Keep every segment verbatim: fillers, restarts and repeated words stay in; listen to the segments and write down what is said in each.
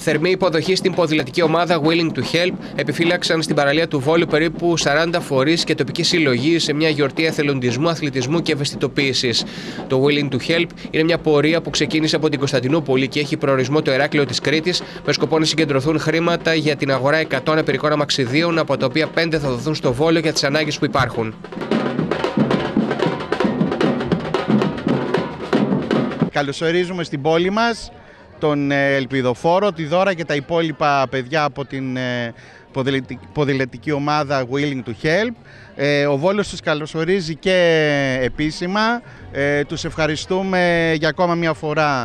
Θερμή υποδοχή στην ποδηλατική ομάδα Willing to Help επιφύλαξαν στην παραλία του Βόλου περίπου σαράντα φορείς και τοπικοί σύλλογοι σε μια γιορτή εθελοντισμού, αθλητισμού και ευαισθητοποίησης. Το Willing to Help είναι μια πορεία που ξεκίνησε από την Κωνσταντινούπολη και έχει προορισμό το Ηράκλειο της Κρήτης, με σκοπό να συγκεντρωθούν χρήματα για την αγορά εκατό αναπηρικών αμαξιδίων, από τα οποία πέντε θα δοθούν στο Βόλο για τις ανάγκες που υπάρχουν. Καλωσορίζουμε στην πόλη μας τον Ελπιδοφόρο, τη Δώρα και τα υπόλοιπα παιδιά από την ποδηλατική ομάδα Willing to Help. Ο Βόλος τους καλωσορίζει και επίσημα. Τους ευχαριστούμε για ακόμα μια φορά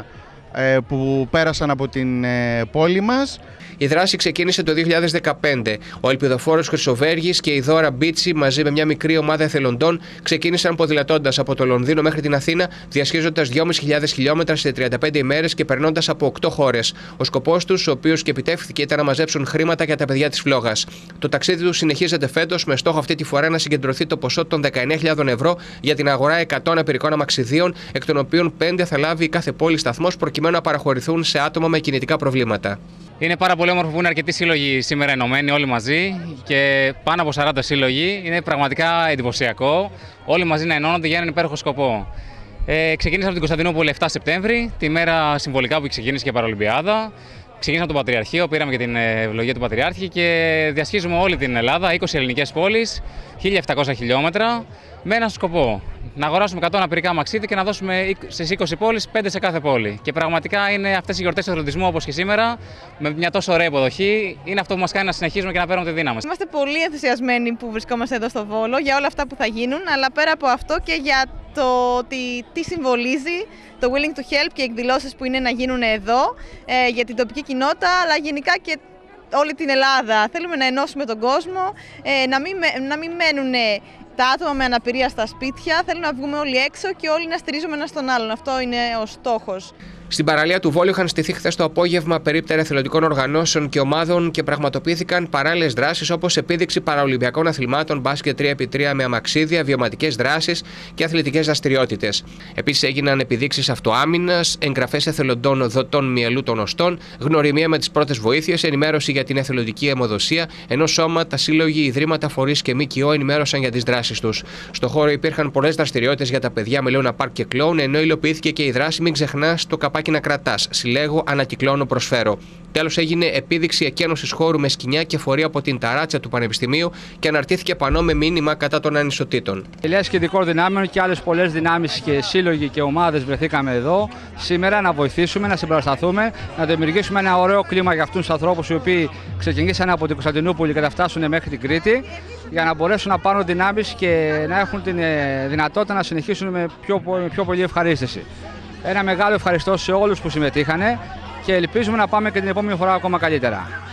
που πέρασαν από την πόλη μας. Η δράση ξεκίνησε το δύο χιλιάδες δεκαπέντε. Ο Ελπιδοφόρος Χρυσοβέργης και η Δώρα Μπίτσι, μαζί με μια μικρή ομάδα εθελοντών, ξεκίνησαν ποδηλατώντας από το Λονδίνο μέχρι την Αθήνα, διασχίζοντας δυόμισι χιλιάδες χιλιόμετρα σε τριάντα πέντε ημέρες και περνώντας από οκτώ χώρες. Ο σκοπός τους, ο οποίος και επιτεύχθηκε, ήταν να μαζέψουν χρήματα για τα παιδιά της φλόγας. Το ταξίδι τους συνεχίζεται φέτος, με στόχο αυτή τη φορά να συγκεντρωθεί το ποσό των δεκαεννέα χιλιάδων ευρώ για την αγορά εκατό αναπηρικών αμαξιδίων, εκ των οποίων πέντε θα λάβει κάθε πόλη σταθμός, προκειμένου να παραχωρηθούν σε άτομα με κινητικά προβλήματα. Είναι πάρα πολύ όμορφο που είναι αρκετοί σύλλογοι σήμερα ενωμένοι όλοι μαζί και πάνω από σαράντα σύλλογοι. Είναι πραγματικά εντυπωσιακό όλοι μαζί να ενώνονται για έναν υπέροχο σκοπό. Ε, ξεκίνησα από την Κωνσταντινούπολη επτά Σεπτέμβρη, τη μέρα συμβολικά που ξεκίνησε και η Παραολυμπιάδα. Ξεκίνησα από το Πατριαρχείο, πήραμε και την ευλογία του Πατριάρχη και διασχίζουμε όλη την Ελλάδα, είκοσι ελληνικές πόλεις, χίλια επτακόσια χιλιόμετρα, με έναν σκοπό. Να αγοράσουμε εκατό αναπηρικά αμαξίδια και να δώσουμε στις είκοσι πόλεις, πέντε σε κάθε πόλη. Και πραγματικά είναι αυτές οι γιορτές εθελοντισμού, όπως και σήμερα, με μια τόσο ωραία υποδοχή, είναι αυτό που μας κάνει να συνεχίζουμε και να παίρνουμε τη δύναμη. Είμαστε πολύ ενθουσιασμένοι που βρισκόμαστε εδώ στο Βόλο για όλα αυτά που θα γίνουν, αλλά πέρα από αυτό και για το ότι τι συμβολίζει το Willing to Help και οι εκδηλώσεις που είναι να γίνουν εδώ ε, για την τοπική κοινότητα, αλλά γενικά και όλη την Ελλάδα. Θέλουμε να ενώσουμε τον κόσμο, ε, να, μην, να μην μένουν τα άτομα με αναπηρία στα σπίτια. Θέλουμε να βγούμε όλοι έξω και όλοι να στηρίζουμε ένα τον άλλον. Αυτό είναι ο στόχος. Στην παραλία του Βόλου είχαν στηθεί χθες το απόγευμα περίπτερα εθελοντικών οργανώσεων και ομάδων και πραγματοποιήθηκαν παράλληλες δράσεις, όπως επίδειξη παραολυμπιακών αθλημάτων, μπάσκετ τρία επί τρία με αμαξίδια, βιωματικές δράσεις και αθλητικές δραστηριότητες. Επίσης έγιναν επιδείξεις αυτοάμυνας, εγγραφές εθελοντών δοτών μυελού των οστών, γνωριμία με τις πρώτες βοήθειες, ενημέρωση για την εθελοντική αιμοδοσία, ενώ σώματα, σύλλογοι, ιδρύματα, φορείς και ΜΚΟ ενημέρωσαν για τις δράσεις τους. Στο χώρο υπήρχαν πολλές δραστηριότητες για τα παιδιά με Λεώνα Πάρκ και Κλόουν, ενώ υλοποιήθηκε και η δράση Μην ξεχνάς το καπάκι να κρατάς. Συλλέγω, ανακυκλώνω, προσφέρω. Τέλος, έγινε επίδειξη εκένωσης χώρου με σκοινιά και φορεία από την ταράτσα του Πανεπιστημίου και αναρτήθηκε πανό με μήνυμα κατά των ανισοτήτων. Ελιάς και ειδικών δυνάμεων και άλλες πολλές δυνάμεις και σύλλογοι και ομάδες βρεθήκαμε εδώ σήμερα να βοηθήσουμε, να συμπαρασταθούμε, να δημιουργήσουμε ένα ωραίο κλίμα για αυτούς τους ανθρώπους οι οποίοι ξεκινήσαν από την Κωνσταντινούπολη και θα φτάσουν μέχρι την Κρήτη, για να μπορέσουν να πάρουν δυνάμεις και να έχουν τη δυνατότητα να συνεχίσουν με πιο, με πιο πολύ ευχαρίστηση. Ένα μεγάλο ευχαριστώ σε όλους που συμμετείχανε και ελπίζουμε να πάμε και την επόμενη φορά ακόμα καλύτερα.